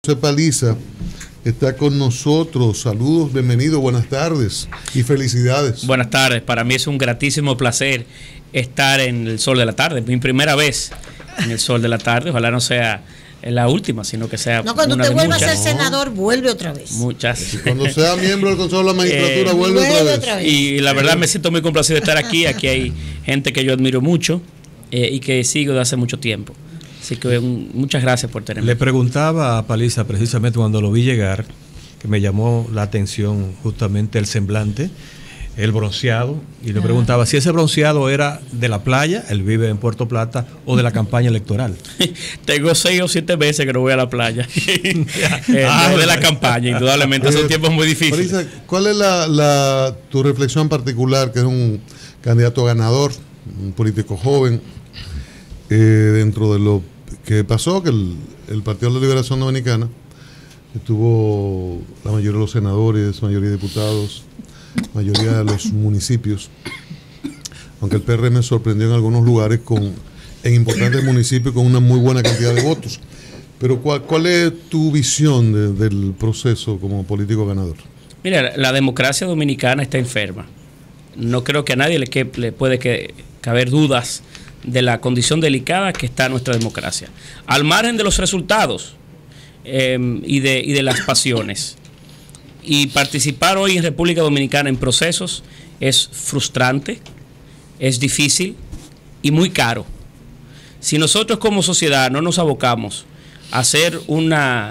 José Paliza está con nosotros. Saludos, bienvenido, buenas tardes y felicidades. Buenas tardes, para mí es un gratísimo placer estar en el Sol de la Tarde, mi primera vez en el Sol de la Tarde, ojalá no sea la última, sino que sea cuando una usted de vuelva muchas. a ser senador, vuelve otra vez. Muchas. Y cuando sea miembro del Consejo de la Magistratura, vuelve otra vez. Y la verdad me siento muy complacido de estar aquí. Aquí hay gente que yo admiro mucho y que sigo de hace mucho tiempo. Así que muchas gracias por tenerme. Le preguntaba a Paliza precisamente cuando lo vi llegar, que me llamó la atención justamente el semblante, el bronceado, y le preguntaba si ese bronceado era de la playa, él vive en Puerto Plata, o de la campaña electoral. Tengo 6 o 7 meses que no voy a la playa. No de la campaña, indudablemente, son tiempos muy difíciles. Paliza, ¿cuál es tu reflexión particular, que es un candidato ganador, un político joven, dentro de lo que pasó, que el Partido de la Liberación Dominicana tuvo la mayoría de los senadores, mayoría de diputados, mayoría de los municipios, aunque el PRM sorprendió en algunos lugares en importantes municipios con una muy buena cantidad de votos? Pero ¿cuál es tu visión del proceso como político ganador? Mira, la democracia dominicana está enferma. No creo que a nadie le puede caber dudas de la condición delicada que está nuestra democracia. Al margen de los resultados y de las pasiones. Y participar hoy en República Dominicana en procesos es frustrante, es difícil y muy caro. Si nosotros como sociedad no nos abocamos a hacer un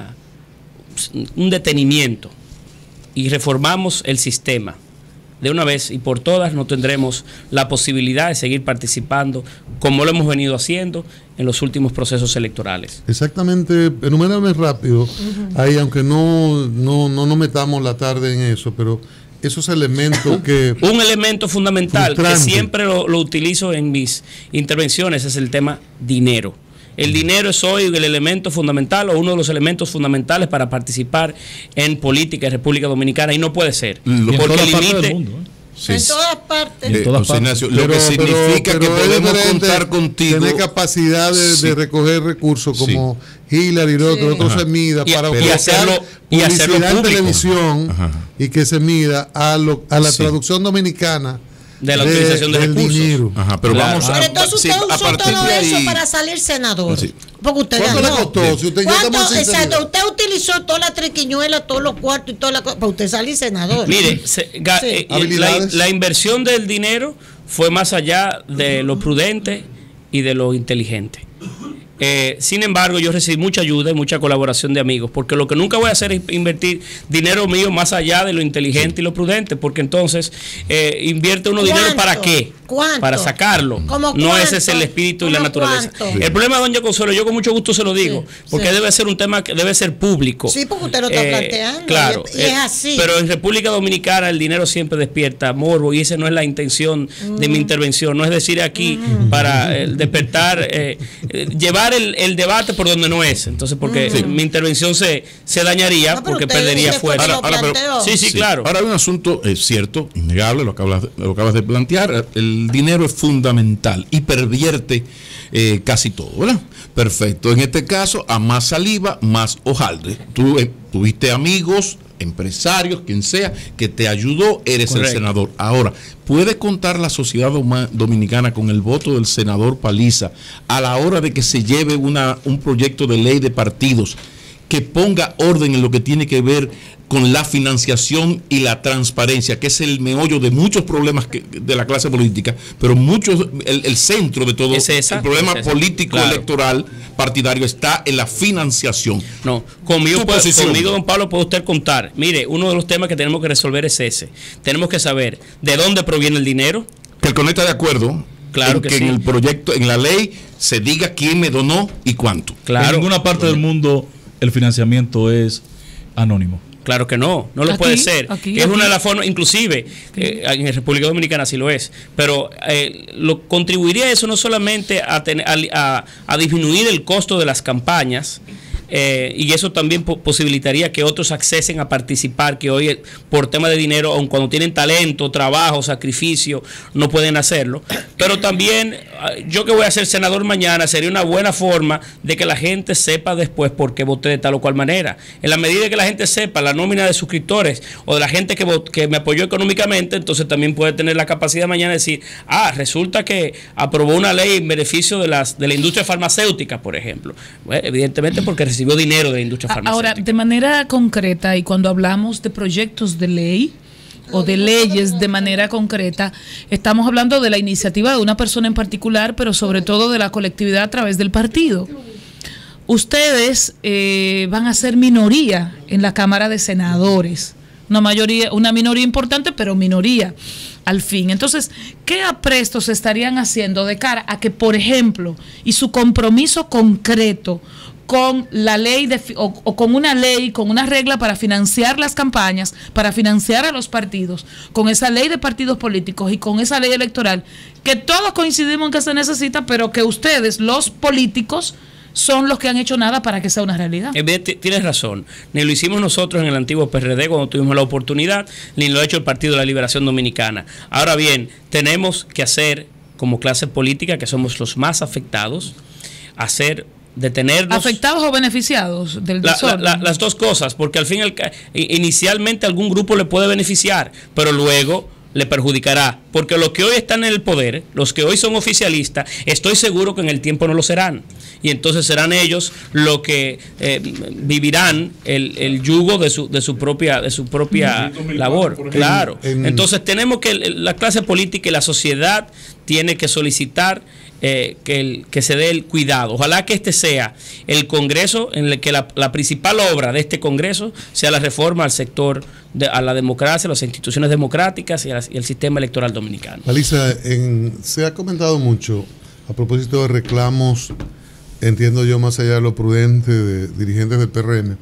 detenimiento y reformamos el sistema de una vez y por todas, no tendremos la posibilidad de seguir participando como lo hemos venido haciendo en los últimos procesos electorales. Exactamente, enumérame rápido, ahí, aunque no metamos la tarde en eso, pero esos elementos que... Un elemento fundamental que siempre lo utilizo en mis intervenciones es el tema dinero. El dinero es hoy el elemento fundamental o uno de los elementos fundamentales para participar en política en República Dominicana, y no puede ser. Porque el límite... Sí. En todas partes. Ignacio, lo que significa que podemos contar contigo. Tener capacidad de recoger recursos como Hillary y otros se mida para hacerlo publicidad en televisión y que se mida a la traducción dominicana de la utilización de recursos. Dinero. Pero vamos pero entonces usted usó todo eso para salir senador. Porque usted ¿cuánto ganó? le costó? Si usted Exacto, usted utilizó toda la triquiñuela, todos los cuartos y toda la cosa para usted salir senador. Mire, la inversión del dinero fue más allá de lo prudente y de lo inteligente. Sin embargo, yo recibí mucha ayuda y mucha colaboración de amigos, porque lo que nunca voy a hacer es invertir dinero mío más allá de lo inteligente y lo prudente, porque entonces invierte uno dinero ¿para qué? ¿Cuánto? Para sacarlo. No ese es el espíritu y la naturaleza. El problema, doña Consuelo, yo con mucho gusto se lo digo, porque debe ser un tema que debe ser público. Sí, porque usted lo está planteando. Claro. Y es así. Pero en República Dominicana el dinero siempre despierta morbo, y esa no es la intención de mi intervención. No es decir aquí para despertar, llevar el debate por donde no es. Entonces, porque mi intervención se dañaría, porque perdería fuerza. Sí, claro. Ahora hay un asunto cierto, innegable, lo acabas de plantear. El dinero es fundamental y pervierte casi todo, ¿verdad? Perfecto. En este caso, a más saliva, más hojaldre. Tú tuviste amigos, empresarios, quien sea, que te ayudó, eres Correcto. El senador. Ahora, ¿puede contar la sociedad dominicana con el voto del senador Paliza a la hora de que se lleve un proyecto de ley de partidos que ponga orden en lo que tiene que ver con la financiación y la transparencia, que es el meollo de muchos problemas de la clase política, pero el centro de todo el problema político, electoral, partidario, está en la financiación? No, conmigo, don Pablo, puede usted contar. Mire, uno de los temas que tenemos que resolver es ese. Tenemos que saber de dónde proviene el dinero. Que el CONE está de acuerdo. Claro que en el proyecto, en la ley, se diga quién me donó y cuánto. Claro. En ninguna parte del mundo el financiamiento es anónimo. Claro que no lo puede ser. Es una de las formas, inclusive en República Dominicana sí lo es, pero contribuiría eso no solamente a disminuir el costo de las campañas, y eso también posibilitaría que otros accesen a participar, que hoy por tema de dinero, aun cuando tienen talento, trabajo, sacrificio, no pueden hacerlo. Pero también yo que voy a ser senador mañana, sería una buena forma de que la gente sepa después por qué voté de tal o cual manera. En la medida que la gente sepa la nómina de suscriptores o de la gente que me apoyó económicamente, entonces también puede tener la capacidad mañana de decir, resulta que aprobó una ley en beneficio de la industria farmacéutica, por ejemplo. Bueno, evidentemente porque recibió dinero de la industria farmacéutica. Ahora, de manera concreta, y cuando hablamos de proyectos de ley o de leyes de manera concreta, estamos hablando de la iniciativa de una persona en particular, pero sobre todo de la colectividad a través del partido. Ustedes van a ser minoría en la Cámara de Senadores, una minoría importante, pero minoría al fin. Entonces, ¿qué aprestos estarían haciendo de cara a que, por ejemplo, y su compromiso concreto con la ley o con una ley, con una regla para financiar las campañas, para financiar a los partidos, con esa ley de partidos políticos y con esa ley electoral, que todos coincidimos en que se necesita, pero que ustedes, los políticos, son los que han hecho nada para que sea una realidad? Tienes razón, ni lo hicimos nosotros en el antiguo PRD cuando tuvimos la oportunidad, ni lo ha hecho el Partido de la Liberación Dominicana. Ahora bien, tenemos que hacer, como clase política, que somos los más afectados, detenernos. ¿Afectados o beneficiados del desorden? Las dos cosas, porque al fin inicialmente algún grupo le puede beneficiar, pero luego le perjudicará, porque los que hoy están en el poder, los que hoy son oficialistas, estoy seguro que en el tiempo no lo serán, y entonces serán ellos los que vivirán el yugo de su propia labor. Claro. Entonces tenemos que la clase política y la sociedad tiene que solicitar que se dé el cuidado. Ojalá que este sea el Congreso en el que la principal obra de este Congreso sea la reforma al sector, a la democracia, a las instituciones democráticas y el sistema electoral dominicano. Alisa, se ha comentado mucho a propósito de reclamos, entiendo yo, más allá de lo prudente, de dirigentes del PRM,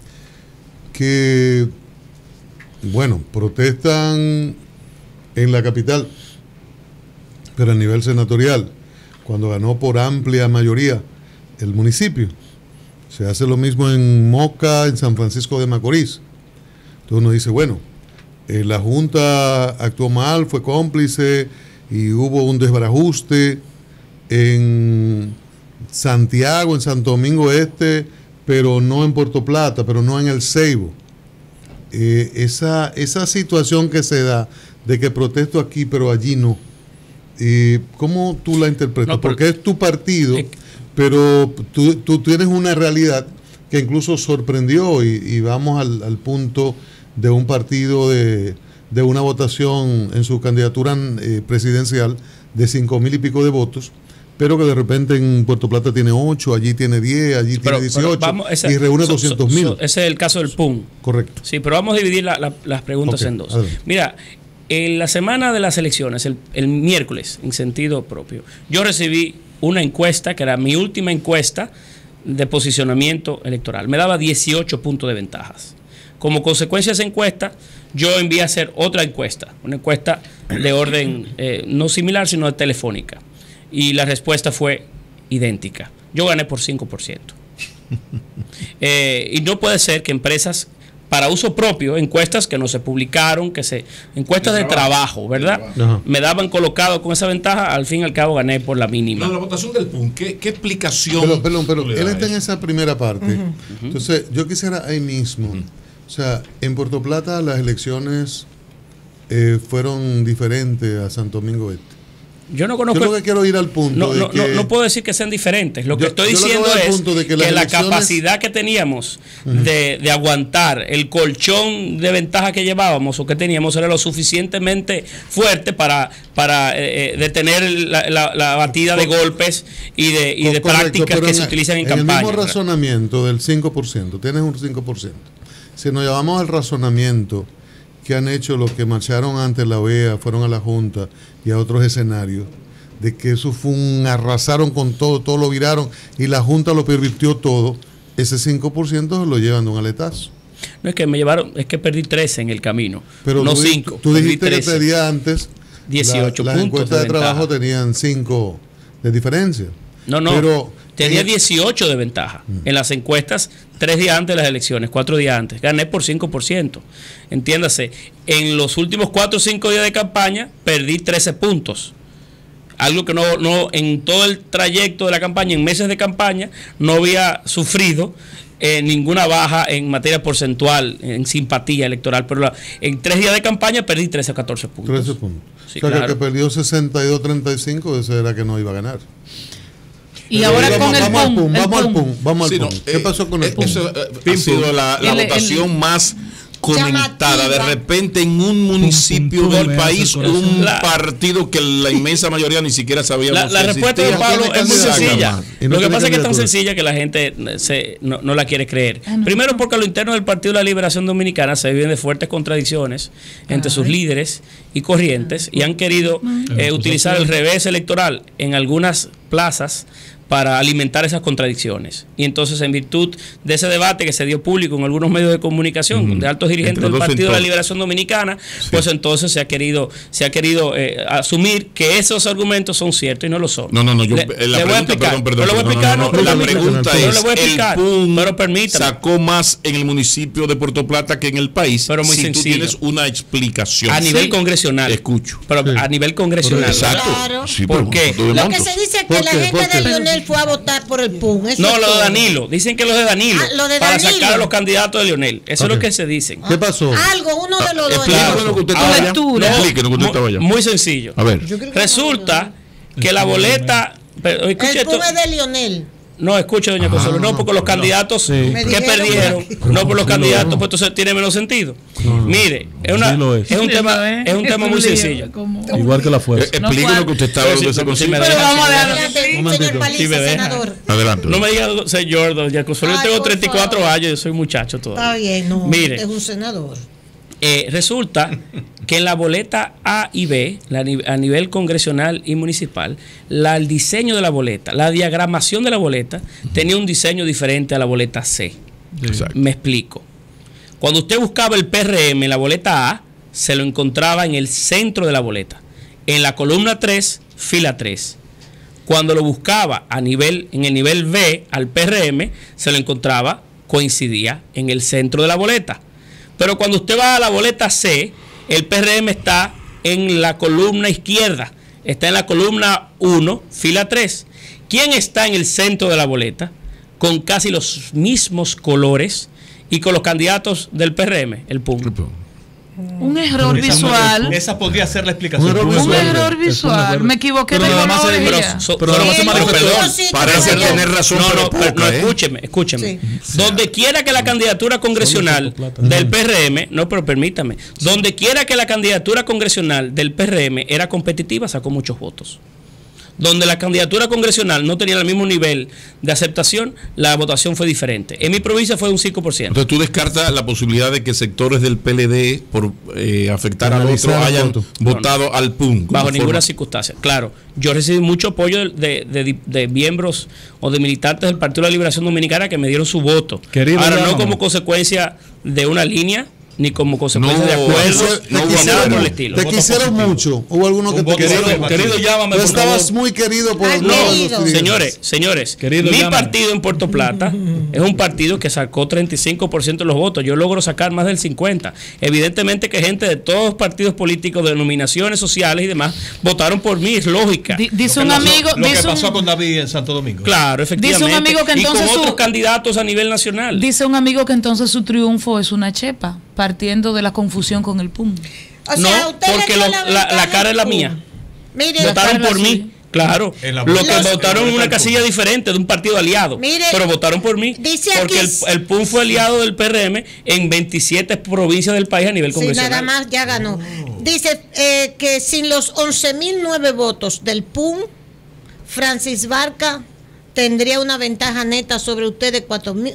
que, bueno, protestan en la capital, pero a nivel senatorial, cuando ganó por amplia mayoría el municipio. Se hace lo mismo en Moca, en San Francisco de Macorís. Entonces uno dice, bueno, la Junta actuó mal, fue cómplice y hubo un desbarajuste en Santiago, en Santo Domingo Este, pero no en Puerto Plata, pero no en El Ceibo. Esa situación que se da de que protesto aquí, pero allí no. ¿Cómo tú la interpretas? No, porque es tu partido, pero tú tienes una realidad que incluso sorprendió y vamos al punto de un partido de una votación en su candidatura presidencial de 5,000 y pico de votos, pero que de repente en Puerto Plata tiene 8, allí tiene 10, allí tiene 18 y reúne 200,000. Ese es el caso del PUN. Correcto. Sí, pero vamos a dividir las preguntas en dos. Adelante. Mira, en la semana de las elecciones, el miércoles, en sentido propio, yo recibí una encuesta, que era mi última encuesta de posicionamiento electoral. Me daba 18 puntos de ventajas. Como consecuencia de esa encuesta, yo envié a hacer otra encuesta, una encuesta de orden no similar, sino de telefónica. Y la respuesta fue idéntica. Yo gané por 5%. Y no puede ser que empresas para uso propio, encuestas que no se publicaron, encuestas de trabajo, ¿verdad? Ajá. Me daban colocado con esa ventaja, al fin y al cabo gané por la mínima. No, la votación del PUN, ¿qué explicación? Pero él está en esa primera parte. Entonces, yo quisiera ahí mismo, o sea, en Puerto Plata las elecciones fueron diferentes a Santo Domingo Este. Yo no conozco. Yo lo que quiero ir al punto. No puedo decir que sean diferentes. Lo que estoy diciendo es que la capacidad que teníamos de aguantar el colchón de ventaja que llevábamos o que teníamos era lo suficientemente fuerte para detener la batida de golpes y de prácticas que se utilizan en campaña. El mismo razonamiento del 5%, tienes un 5%. Si nos llevamos al razonamiento que han hecho los que marcharon ante la OEA, fueron a la Junta y a otros escenarios, de que eso fue arrasaron con todo lo viraron y la Junta lo pervirtió todo, ese 5% lo llevan de un aletazo. No es que me llevaron, es que perdí 13 en el camino, pero no 5. Tú dijiste que pedía antes 18 las puntos encuestas de trabajo tenían 5 de diferencia. No, pero tenía 18 de ventaja. En las encuestas, 3 días antes de las elecciones, 4 días antes. Gané por 5%. Entiéndase, en los últimos 4 o 5 días de campaña, perdí 13 puntos. Algo que no en todo el trayecto de la campaña, en meses de campaña, no había sufrido ninguna baja en materia porcentual, en simpatía electoral, pero en 3 días de campaña perdí 13 o 14 puntos. 13 puntos. Sí, o sea, claro. que perdió 62-35, ese era que no iba a ganar. Y ahora con el PUM. Vamos al Sí, PUM. ¿Qué pasó con el PUM? Eso ha sido la votación más conectada. De repente en un municipio Pum, pum, del me país, hace el corazón. un partido que la inmensa mayoría ni siquiera sabíamos. La que respuesta de existía. Pablo es muy sencilla. Y no Lo que tiene pasa es que es tan candidatura. sencilla que la gente no la quiere creer. Primero porque a lo interno del Partido de la Liberación Dominicana se viven de fuertes contradicciones entre sus líderes y corrientes y han querido utilizar el revés electoral en algunas plazas para alimentar esas contradicciones. Y entonces, en virtud de ese debate que se dio público en algunos medios de comunicación de altos dirigentes Entre del los Partido de la sectores. Liberación Dominicana, pues entonces se ha querido asumir que esos argumentos son ciertos y no lo son. No, la Le voy a pregunta, explicar. perdón. Le voy a explicar, No, la pregunta pero es, le voy a explicar, el PUM pero permítame. sacó más en el municipio de Puerto Plata que en el país. Pero muy si sencillo. tú tienes una explicación. A nivel congresional. Escucho. Pero a nivel congresional. Exacto. Claro. Sí, ¿Por pero qué? todo de Lo que montos. se dice es ¿Por que la qué? gente ¿Por qué? de Leonel fue a votar por el PUM. Eso No, es lo de todo. Danilo. Dicen que los de Danilo. Ah, lo de para Danilo. sacar a los candidatos de Leonel. Eso es lo que se dicen. ¿Qué pasó? Algo, uno de los dos. Explíquenos lo que usted Tu estaba allá. lectura. Explíquenos lo que usted estaba allá. Muy sencillo. A ver. Resulta que la boleta. Pero, escuche El PUM esto. es de Leonel. No, escuche, doña Consuelo, no, porque los candidatos Me que dijeron perdieron, por aquí. no por los candidatos, pues entonces tiene menos sentido. Mire, es Sí lo es. un tema muy sencillo. Igual que la fuerza. Explíquenos lo que usted estaba hablando de ese Sí, concepto. me Pero deja, vamos a sí me dejarlo deja. así. Señor momentito. Paliza, Sí, me deja. senador. Adelante. No me diga, señor, doña Consuelo, yo Ay, tengo por 34 favor. años, yo soy muchacho todavía. Está bien, no. Mire. Es un senador. Resulta que en la boleta A y B, a nivel congresional y municipal, el diseño de la boleta, la diagramación de la boleta, tenía un diseño diferente a la boleta C. Exacto. Me explico. Cuando usted buscaba el PRM en la boleta A, se lo encontraba en el centro de la boleta, en la columna 3, fila 3. Cuando lo buscaba en el nivel B al PRM, se lo encontraba, coincidía en el centro de la boleta. Pero cuando usted va a la boleta C, el PRM está en la columna izquierda, está en la columna 1, fila 3. ¿Quién está en el centro de la boleta? Con casi los mismos colores y con los candidatos del PRM, el PUM. Un error visual. Esa podría ser la explicación. Un error Un visual. error visual. Me equivoqué Pero de nada más colores es- y pero- ya. Pero nada más se manifestó. Perdón, Sí, parece caballero. tener razón, No, pero poca, escúcheme. Sí. Donde quiera que la candidatura congresional del PRM, no, pero permítame, donde quiera que la candidatura congresional del PRM era competitiva, sacó muchos votos. Donde la candidatura congresional no tenía el mismo nivel de aceptación, la votación fue diferente. En mi provincia fue un 5%. Entonces tú descartas la posibilidad de que sectores del PLD, por afectar al Analizar otro, el hayan voto. votado al PUM. Bajo como ninguna forma. circunstancia. Claro, yo recibí mucho apoyo de miembros o de militantes del Partido de la Liberación Dominicana que me dieron su voto. Querido, Ahora, no llámame. como consecuencia de una línea, ni como consecuencia No, de acuerdos, no ni hubo nada por el acuerdo. estilo. Te quisieron mucho. Hubo algunos que te quisieron. Querido, llámame, Tú por estabas favor. muy querido por Ay, algunos de los querido. dirigentes. Señores, Querido, mi llámame. partido en Puerto Plata es un partido que sacó 35% de los votos. Yo logro sacar más del 50%. Evidentemente que gente de todos los partidos políticos, de denominaciones sociales y demás, votaron por mí, es lógica. Dice un amigo. Lo que dice un- pasó con David en Santo Domingo. Claro, efectivamente. Dice un amigo que y con entonces otros su- candidatos a nivel nacional. Dice un amigo que entonces su triunfo es una chepa, partiendo de la confusión con el PUM. O No, sea, usted le porque dio la ventaja cara es la al PUM. mía. Mire, Votaron carga por sí. mí. Claro, En la lo que boleta- votaron en en la una boleta casilla del diferente de un partido aliado, Mire, pero votaron por mí dice porque aquí- el PUM fue aliado del PRM en 27 provincias del país a nivel sí, congresional. nada más ya ganó. Dice que sin los 11.009 votos del PUM, Francis Barca tendría una ventaja neta sobre usted de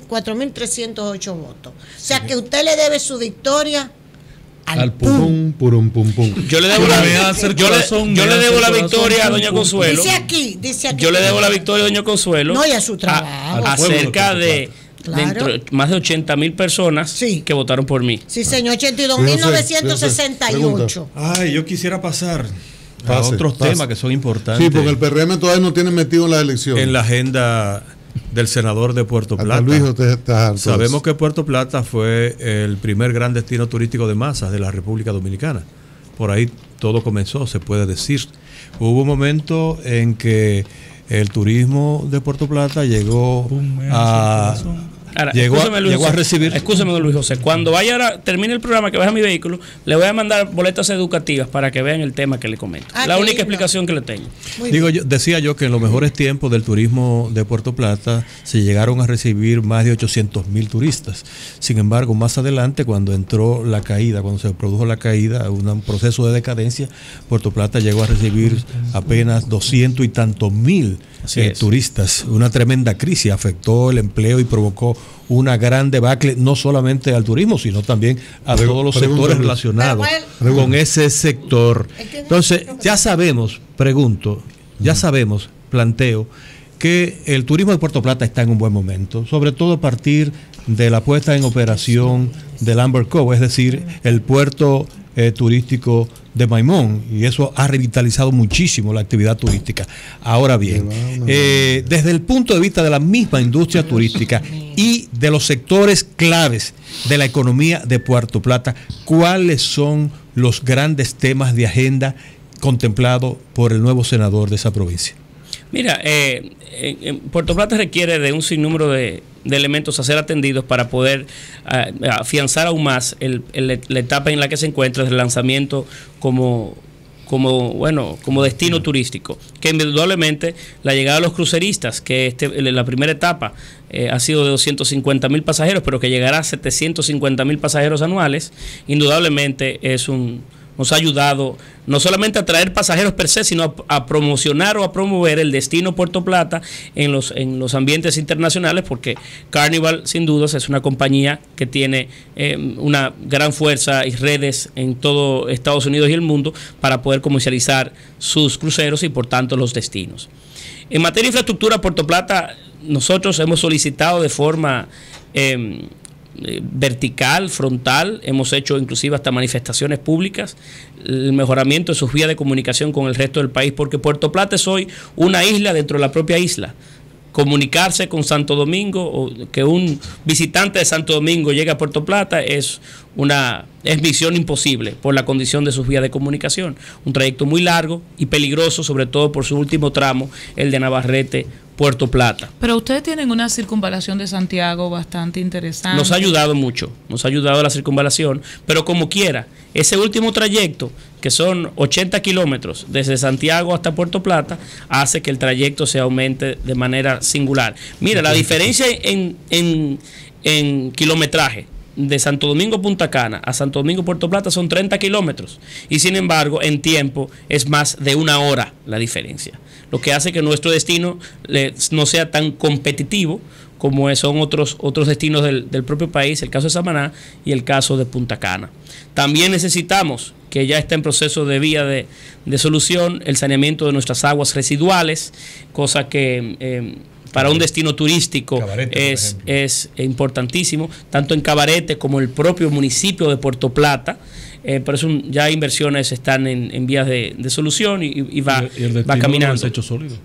4.308 votos. O sea que usted le debe su victoria al PUM. Pum, purum, pum, pum. Yo le debo Me la, hace el yo le- corazón, yo me le hace debo el la corazón, victoria a doña pum, Consuelo. Dice aquí. Yo le debo la victoria a doña Consuelo. No, y a su trabajo. a cerca de Claro. más de 80,000 personas Sí. que votaron por mí. Sí, señor, Yo sé, 82.968. Ay, yo quisiera pasar a Pase, otros pase. temas que son importantes Sí, porque el PRM todavía no tiene metido en las elecciones. en la agenda del senador de Puerto Hasta Plata. Luis, usted está harto. Sabemos que Puerto Plata fue el primer gran destino turístico de masas de la República Dominicana. Por ahí todo comenzó, se puede decir. Hubo un momento en que el turismo de Puerto Plata llegó a... Ahora, llegó a recibir. Escúcheme, don Luis José. Cuando vaya ahora, termine el programa, que vaya a mi vehículo, le voy a mandar boletas educativas para que vean el tema que le comento. La única explicación que le tengo. Decía yo que en los mejores tiempos del turismo de Puerto Plata se llegaron a recibir más de 800,000 turistas. Sin embargo, más adelante, cuando entró la caída, cuando se produjo la caída, un proceso de decadencia, Puerto Plata llegó a recibir apenas 200 y tantos mil turistas. Una tremenda crisis afectó el empleo y provocó una gran debacle, no solamente al turismo, sino también a todos los sectores relacionados con ese sector. Entonces, ya sabemos, planteo, que el turismo de Puerto Plata está en un buen momento, sobre todo a partir de la puesta en operación del Amber Cove, es decir, el puerto turístico de Maimón, y eso ha revitalizado muchísimo la actividad turística. Ahora bien, desde el punto de vista de la misma industria turística y de los sectores claves de la economía de Puerto Plata, ¿cuáles son los grandes temas de agenda contemplados por el nuevo senador de esa provincia? Mira, Puerto Plata requiere de un sinnúmero de elementos a ser atendidos para poder afianzar aún más la etapa en la que se encuentra el lanzamiento como destino turístico, que indudablemente la llegada de los cruceristas, que la primera etapa ha sido de 250,000 pasajeros, pero que llegará a 750,000 pasajeros anuales, indudablemente nos ha ayudado no solamente a traer pasajeros per se, sino a promocionar o a promover el destino Puerto Plata en los ambientes internacionales, porque Carnival sin dudas es una compañía que tiene una gran fuerza y redes en todo Estados Unidos y el mundo para poder comercializar sus cruceros y por tanto los destinos. En materia de infraestructura, Puerto Plata, nosotros hemos solicitado de forma vertical, frontal, hemos hecho inclusive hasta manifestaciones públicas, el mejoramiento de sus vías de comunicación con el resto del país, porque Puerto Plata es hoy una isla dentro de la propia isla. Comunicarse con Santo Domingo, o que un visitante de Santo Domingo llegue a Puerto Plata, es misión imposible por la condición de sus vías de comunicación. Un trayecto muy largo y peligroso, sobre todo por su último tramo, el de Navarrete, Puerto Plata. Pero ustedes tienen una circunvalación de Santiago bastante interesante. Nos ha ayudado mucho, nos ha ayudado la circunvalación, pero como quiera, ese último trayecto, que son 80 kilómetros desde Santiago hasta Puerto Plata, hace que el trayecto se aumente de manera singular. Mira, la diferencia en kilometraje de Santo Domingo Punta Cana a Santo Domingo Puerto Plata son 30 kilómetros, y sin embargo en tiempo es más de 1 hora la diferencia, lo que hace que nuestro destino no sea tan competitivo como son otros destinos del propio país, el caso de Samaná y el caso de Punta Cana. También necesitamos, que ya está en proceso de vía de solución, el saneamiento de nuestras aguas residuales, cosa que para un destino turístico Cabarete, es importantísimo, tanto en Cabarete como el propio municipio de Puerto Plata. Por eso ya inversiones están en vías de solución y va caminando. ¿El desecho sólido?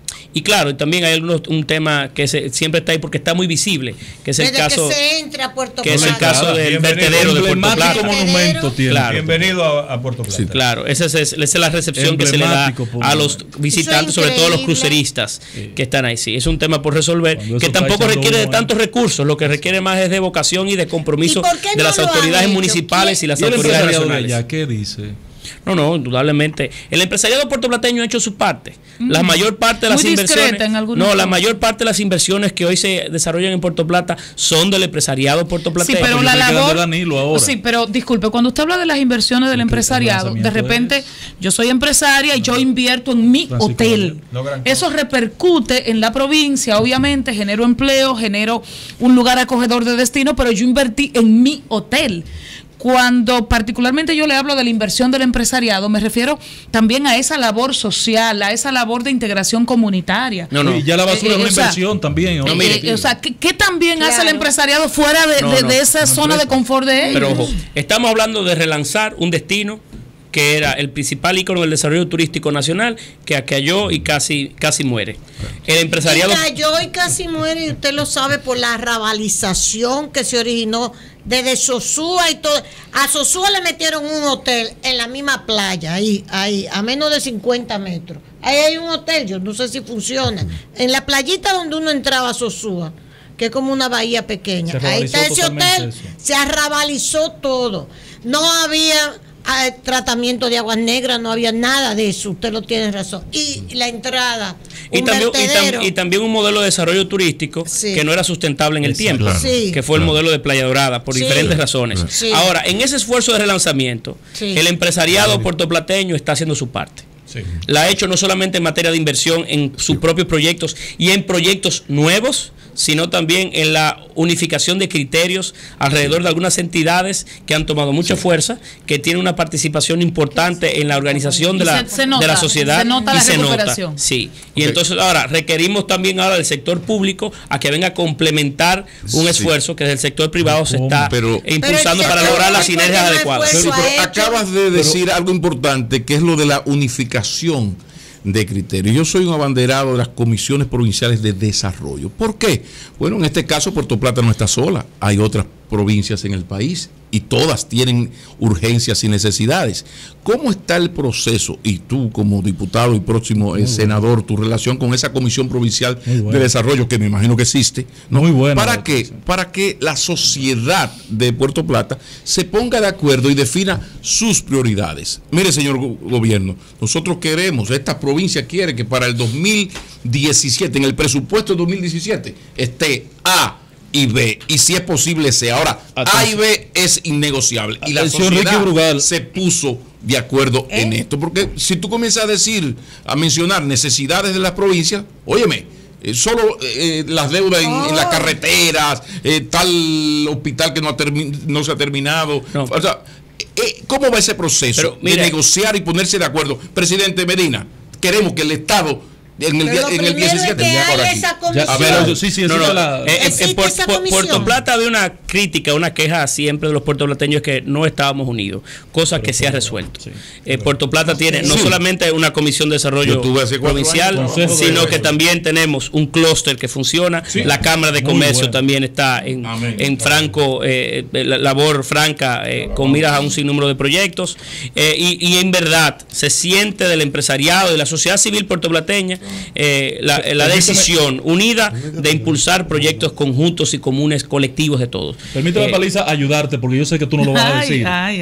Y claro, también hay un tema que siempre está ahí porque está muy visible, que es el caso que se entre a Puerto que Plata. Es el caso del vertedero de Puerto Plata. Monumento tiene. Claro. Bienvenido a Puerto Plata. Sí, claro, esa es la recepción que se le da a los visitantes, sobre todo a los cruceristas que están ahí. Sí, es un tema por resolver, que tampoco requiere de tantos recursos, lo que requiere más es de vocación y de compromiso de las autoridades municipales y las autoridades nacionales. ¿Qué dice? No, indudablemente. El empresariado puertorplateño ha hecho su parte. La mayor parte de las inversiones. La mayor parte de las inversiones que hoy se desarrollan en Puerto Plata son del empresariado puertorplateño. Sí, pero la labor. Sí, pero disculpe, cuando usted habla de las inversiones del empresariado, de repente yo soy empresaria y yo invierto en mi hotel. Eso repercute en la provincia, obviamente, genero empleo, genero un lugar acogedor de destino, pero yo invertí en mi hotel. Cuando particularmente yo le hablo de la inversión del empresariado, me refiero también a esa labor social, a esa labor de integración comunitaria. Y ya la basura es una inversión también. ¿Qué también hace el empresariado fuera de esa zona de confort de ellos? Pero ojo, estamos hablando de relanzar un destino que era el principal ícono del desarrollo turístico nacional, que cayó y casi muere. El empresariado... Y cayó y casi muere, y usted lo sabe por la rabalización que se originó desde Sosúa y todo. A Sosúa le metieron un hotel en la misma playa, ahí, a menos de 50 metros. Ahí hay un hotel, yo no sé si funciona. En la playita donde uno entraba a Sosúa, que es como una bahía pequeña. Ahí está ese hotel, se arrabalizó todo. No había tratamiento de aguas negras, no había nada de eso, usted lo tiene razón. Y la entrada, y también un modelo de desarrollo turístico que no era sustentable en el tiempo, que fue el modelo de Playa Dorada, por diferentes razones. Ahora, en ese esfuerzo de relanzamiento, el empresariado puertoplateño está haciendo su parte. La ha hecho no solamente en materia de inversión en sus propios proyectos y en proyectos nuevos, sino también en la unificación de criterios alrededor de algunas entidades que han tomado mucha fuerza, que tienen una participación importante en la organización de la sociedad. Se nota la recuperación. Y entonces ahora requerimos también ahora del sector público a que venga a complementar un esfuerzo que desde el sector privado se está impulsando para lograr las sinergias adecuadas. Pero acabas de decir algo importante, que es lo de la unificación de criterios. Yo soy un abanderado de las comisiones provinciales de desarrollo. ¿Por qué? Bueno, en este caso Puerto Plata no está sola, hay otras provincias en el país y todas tienen urgencias y necesidades. ¿Cómo está el proceso? Y tú como diputado y próximo senador, tu relación con esa comisión provincial de desarrollo, que me imagino que existe, ¿no? Muy buena. Para que la sociedad de Puerto Plata se ponga de acuerdo y defina sus prioridades. Mire, señor gobierno, nosotros queremos, esta provincia quiere que para el 2017, en el presupuesto de 2017, esté A y B, y si es posible C. Ahora, A y B es innegociable. Y la sociedad se puso de acuerdo en esto. Porque si tú comienzas a mencionar necesidades de las provincias, óyeme, solo las deudas en las carreteras, tal hospital que no se ha terminado. O sea, ¿cómo va ese proceso de negociar y ponerse de acuerdo? Presidente Medina, queremos que el Estado en el 17 Puerto Plata había una crítica, una queja siempre de los puertoplateños que no estábamos unidos, cosa que se ha resuelto. Puerto Plata tiene no solamente una comisión de desarrollo provincial, sino que también tenemos un clúster que funciona. La Cámara de Comercio también está en franco labor franca con miras a un sinnúmero de proyectos, y en verdad se siente del empresariado, de la sociedad civil puertoplateña, la decisión unida de impulsar proyectos conjuntos y comunes colectivos de todos. Permíteme, Paliza, ayudarte, porque yo sé que tú no lo vas a decir.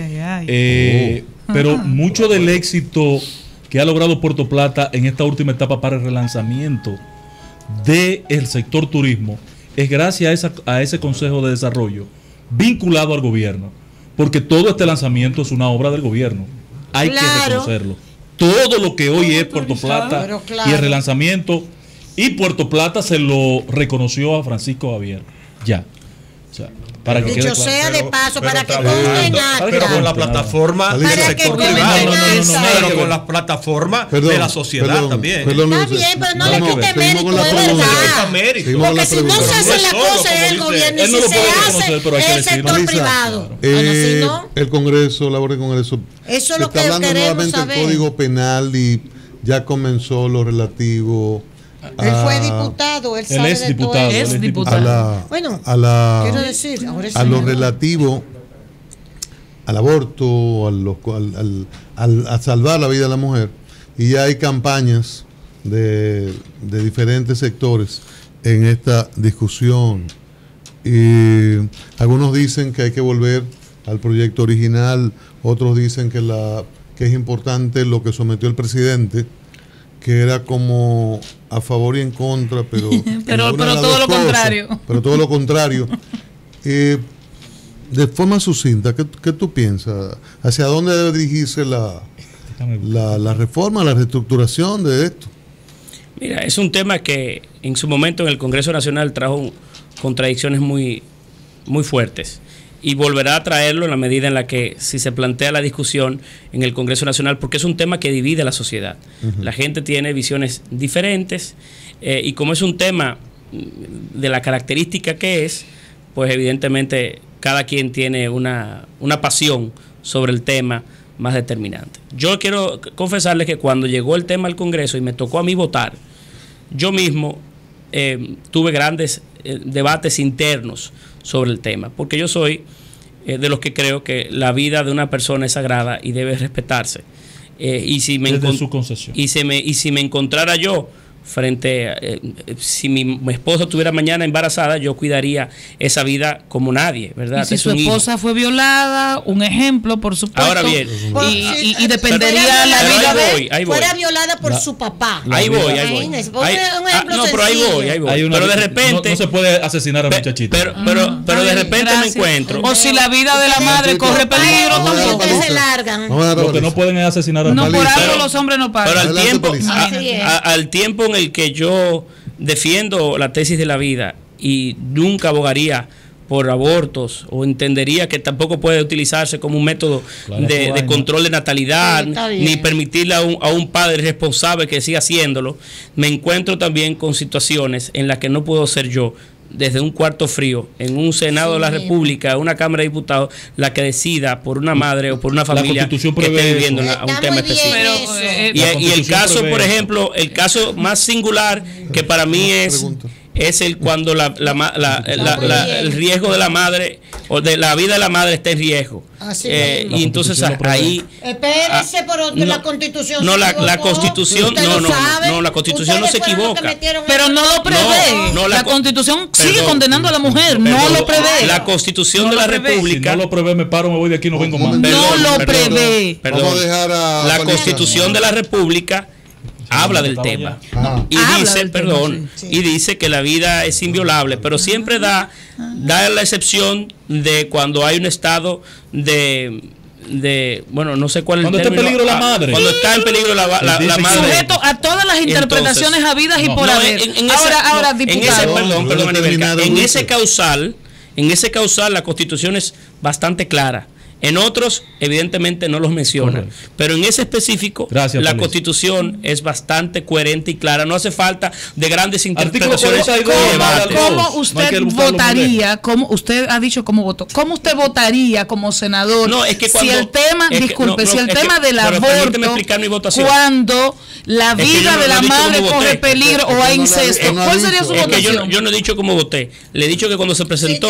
Pero mucho del éxito que ha logrado Puerto Plata en esta última etapa para el relanzamiento del sector turismo es gracias a ese Consejo de Desarrollo vinculado al gobierno, porque todo este lanzamiento es una obra del gobierno. Hay que reconocerlo. Todo lo que hoy es Puerto Plata y el relanzamiento, y Puerto Plata se lo reconoció a Francisco Javier. Ya. O sea, para que dicho sea de paso, para que pero con la plataforma del sector privado, pero con la plataforma de la sociedad también. Está bien, pero no le quite mérito, de verdad. Porque si no se hace la cosa es el gobierno, y si se hace es el sector privado. El Congreso, labor del Congreso, eso es lo que está hablando queremos nuevamente saber. el Código Penal y ya comenzó lo relativo. Él fue diputado, él sabe de todo eso. Es diputado. Bueno, quiero decir, a lo relativo al aborto, a salvar la vida de la mujer, y ya hay campañas de diferentes sectores en esta discusión. Y algunos dicen que hay que volver al proyecto original, otros dicen que es importante lo que sometió el presidente, que era como a favor y en contra, pero todo lo contrario. Pero todo lo contrario. De forma sucinta, ¿qué tú piensas? ¿Hacia dónde debe dirigirse la reforma, la reestructuración de esto? Mira, es un tema que en su momento en el Congreso Nacional trajo contradicciones muy, muy fuertes. Y volverá a traerlo en la medida en la que, si se plantea la discusión en el Congreso Nacional, porque es un tema que divide a la sociedad. La gente tiene visiones diferentes, y como es un tema de la característica que es, pues evidentemente cada quien tiene una pasión sobre el tema más determinante. Yo quiero confesarles que cuando llegó el tema al Congreso y me tocó a mí votar, yo mismo tuve grandes debates internos sobre el tema, porque yo soy de los que creo que la vida de una persona es sagrada y debe respetarse. Y si me encontrara yo frente si mi esposa estuviera mañana embarazada, yo cuidaría esa vida como nadie, ¿verdad? Y si su esposa fue violada, un ejemplo, por supuesto. Ahora bien, y dependería la vida de él. Fuera violada por su papá. Ahí voy. No, pero ahí voy. Pero de repente no se puede asesinar a muchachita. Pero de repente me encuentro. O si la vida de la madre corre peligro, tampoco se largan. Lo que no pueden es asesinar a no, por algo los hombres no pagan. Pero al tiempo en el que yo defiendo la tesis de la vida y nunca abogaría por abortos, o entendería que tampoco puede utilizarse como un método de control de natalidad, ni permitirle a un padre responsable que siga haciéndolo, me encuentro también con situaciones en las que no puedo ser yo, desde un cuarto frío, en un Senado de la República, una Cámara de Diputados, la que decida por una madre o por una familia que esté viviendo un tema específico. Y el caso, por ejemplo, el caso más singular que para mí es cuando el riesgo de la madre o de la vida de la madre está en riesgo. Y entonces ahí espérese, pero la Constitución la Constitución la Constitución no se equivoca, pero no lo prevé. La Constitución sigue condenando a la mujer, no lo prevé. La Constitución de la República, si no lo prevé, me paro, me voy de aquí, no vengo más. No lo prevé. La Constitución de la República habla del tema y dice que la vida es inviolable, pero siempre da la excepción de cuando hay un estado de bueno, no sé cuál es el término. Cuando está en peligro la madre. Cuando está en peligro la madre. Sujeto a todas las interpretaciones habidas y por haber. Ahora, diputado. En ese causal la Constitución es bastante clara. En otros, evidentemente, no los menciona. Correcto. Pero en ese específico, la Constitución es bastante coherente y clara. No hace falta de grandes interpretaciones. ¿Cómo usted votaría? ¿Cómo usted ha dicho cómo votó? ¿Cómo usted votaría como senador? No, es que si el tema, si el tema del aborto, cuando la vida de la madre corre peligro o hay incesto, ¿cuál sería su votación? Yo no he dicho cómo voté. Le he dicho que cuando se presentó,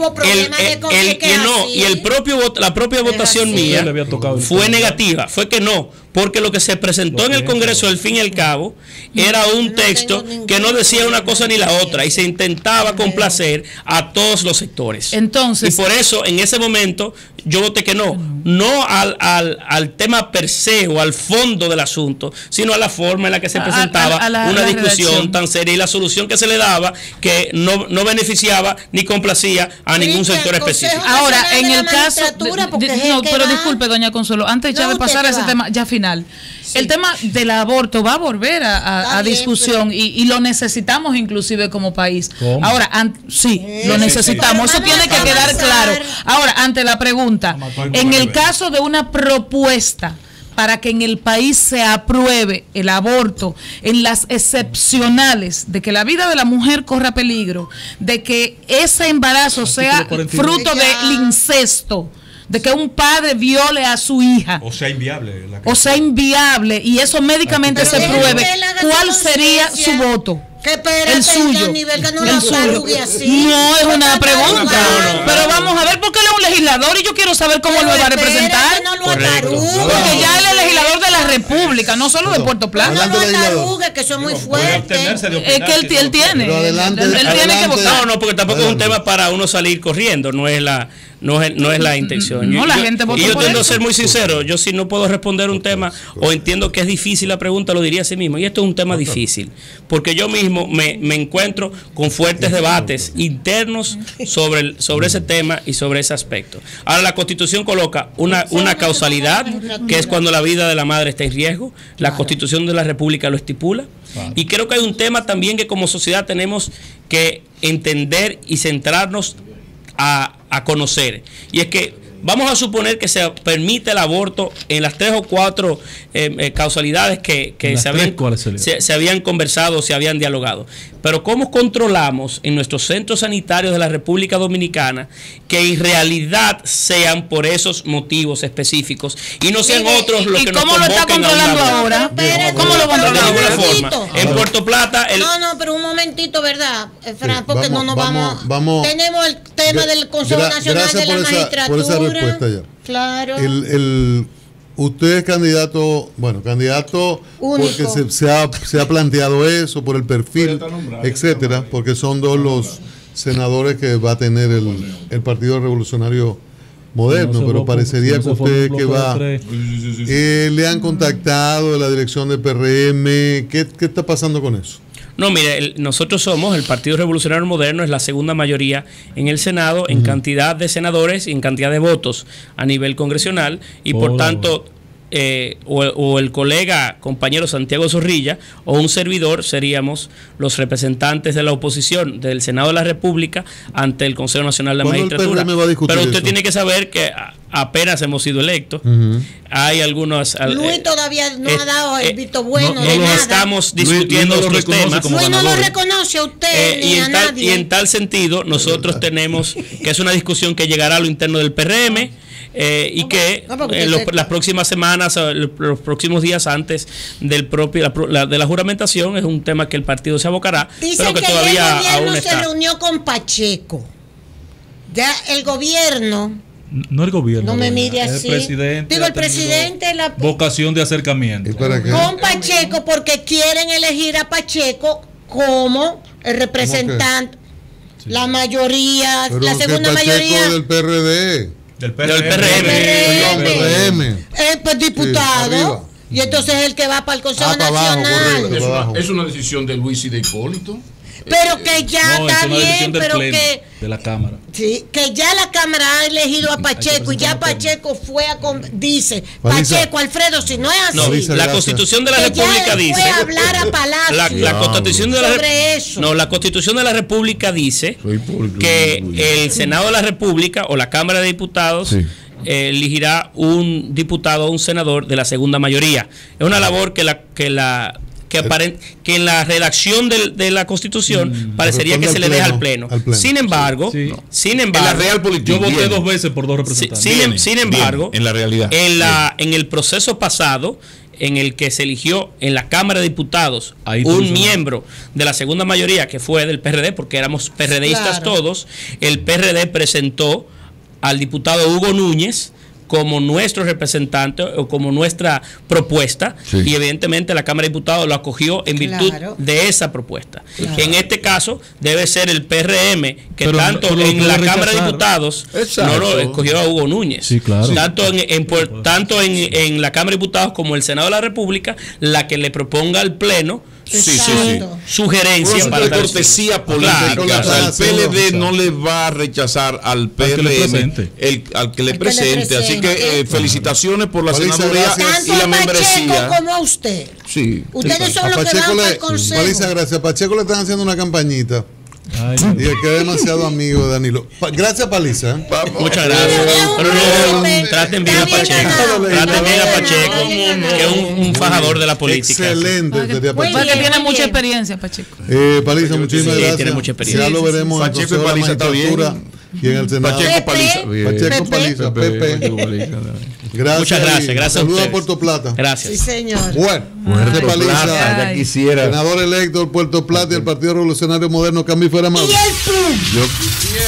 la propia votación mía fue negativa, fue que no, porque lo que se presentó en el Congreso al fin y al cabo era un texto que no decía una cosa ni la otra y se intentaba complacer a todos los sectores. Entonces, y por eso en ese momento yo voté que no al tema per se o al fondo del asunto, sino a la forma en la que se presentaba una discusión tan seria y la solución que se le daba, que no beneficiaba ni complacía a ningún sector específico. Ahora, en el caso pero disculpe, doña Consuelo, antes ya de pasar a ese tema ya final, el tema del aborto va a volver a discusión y lo necesitamos inclusive como país. ¿Cómo? Ahora, lo necesitamos, eso tiene que quedar claro. Ahora, ante la pregunta, en el caso de una propuesta para que en el país se apruebe el aborto en las excepcionales de que la vida de la mujer corra peligro, de que ese embarazo sea fruto del incesto, de que un padre viole a su hija, o sea inviable y eso médicamente se pruebe, ¿cuál sería su voto? El suyo. No es una pregunta. Pero vamos a ver, porque él es un legislador y yo quiero saber cómo lo va a representar. Porque ya él es legislador de la República, no solo de Puerto Plata. No lo atarugue, que son muy fuertes. Es que él tiene. Él tiene que votar. No, porque tampoco es un tema para uno salir corriendo, no es la intención. No, la gente votó por eso. Y yo tiendo a ser muy sincero, yo si no puedo responder un tema o entiendo que es difícil la pregunta, lo diría a sí mismo. Y esto es un tema difícil, porque yo mismo me encuentro con fuertes debates internos sobre ese tema y sobre ese aspecto. Ahora, la Constitución coloca una causalidad, que es cuando la vida de la madre está en riesgo. La Constitución de la República lo estipula. Y creo que hay un tema también que como sociedad tenemos que entender y centrarnos a conocer, y es que vamos a suponer que se permite el aborto en las 3 o 4 causalidades que se habían conversado, se habían dialogado, pero ¿cómo controlamos en nuestros centros sanitarios de la República Dominicana que en realidad sean por esos motivos específicos y no sean otros los que nos cómo lo está controlando ahora? ¿Cómo lo controlamos? De ninguna forma. En Puerto Plata... No, pero un momentito, ¿verdad, Fran? Porque vamos... Tenemos el tema del Consejo Nacional de la Magistratura. Por esa respuesta ya. Claro. Usted es candidato único, porque se ha planteado eso por el perfil, etcétera, porque son dos los senadores que va a tener el Partido Revolucionario Moderno, pero parecería que usted que va le han contactado de la dirección del PRM. ¿Qué está pasando con eso? No, mire, nosotros somos el Partido Revolucionario Moderno, es la segunda mayoría en el Senado, en cantidad de senadores y en cantidad de votos a nivel congresional, y por tanto, o el compañero Santiago Zorrilla, o un servidor, seríamos los representantes de la oposición del Senado de la República ante el Consejo Nacional de la Magistratura. Pero usted tiene que saber que apenas hemos sido electos. Hay algunos... Luis todavía no ha dado el visto bueno de no nada. Estamos discutiendo estos temas. Luis no lo reconoce a usted ni a nadie. Y en tal sentido, nosotros tenemos que es una discusión que llegará a lo interno del PRM, y que las próximas semanas, los próximos días antes del de la juramentación, es un tema que el partido se abocará. Dicen pero que todavía el gobierno se reunió con Pacheco. Ya el gobierno... No el gobierno. No me mire así. El presidente. Digo, el presidente la vocación de acercamiento. Con Pacheco, porque quieren elegir a Pacheco como el representante. Sí. La mayoría, pero la segunda mayoría. Del PRD. Del PRM. Pues diputado. Sí, y entonces es el que va para el Consejo Nacional. Correcto, es una decisión de Luis y de Hipólito. Pero que ya está bien, pero que de la Cámara. Sí, que ya la Cámara ha elegido a Pacheco y ya Pacheco fue dice Pacheco, Alfredo, si no es así. No, la Constitución de la República dice. Fue a hablar a Palacio. La Constitución de la Constitución de la República dice que el Senado de la República o la Cámara de Diputados elegirá un diputado o un senador de la segunda mayoría. Es una labor que en la redacción de la Constitución parecería que se le deja al Pleno. Sin embargo, en la real política, yo voté 2 veces por 2 representantes. Sin embargo, en la realidad, en el proceso pasado, en el que se eligió en la Cámara de Diputados un miembro de la segunda mayoría que fue del PRD, porque éramos PRDistas todos, el PRD presentó al diputado Hugo Núñez como nuestro representante o como nuestra propuesta, y evidentemente la Cámara de Diputados lo acogió en virtud de esa propuesta. Que en este caso debe ser el PRM, que tanto en la Cámara de Diputados no lo escogió a Hugo Núñez. Tanto en la Cámara de Diputados como el Senado de la República, la que le proponga al Pleno sugerencia para de cortesía política. El PLD no le va a rechazar al PRM al que le presente. Así que felicitaciones por la senaduría y la membresía. Como a usted. Sí. Ustedes son los que van para el consejo. Palisa, gracias. A Pacheco le están haciendo una campañita. Y el que es demasiado amigo de Danilo. Gracias, Palisa. Muchas gracias. Pero traten bien a Pacheco. Traten bien a Pacheco, que es un fajador de la política. Excelente. Porque tiene mucha experiencia, Pacheco. Palisa, muchísimas gracias. Tiene mucha experiencia. Ya lo veremos. Pacheco y Palisa está bien. Y en el Senado. Pacheco Palisa. Pepe. Gracias. Muchas gracias. Gracias a Saludos ustedes. a Puerto Plata. Gracias. Sí, señor. Bueno, Palisa, ya quisiera. senador electo de Puerto Plata y el Partido Revolucionario Moderno, que a mí fuera más. Y el PRUM.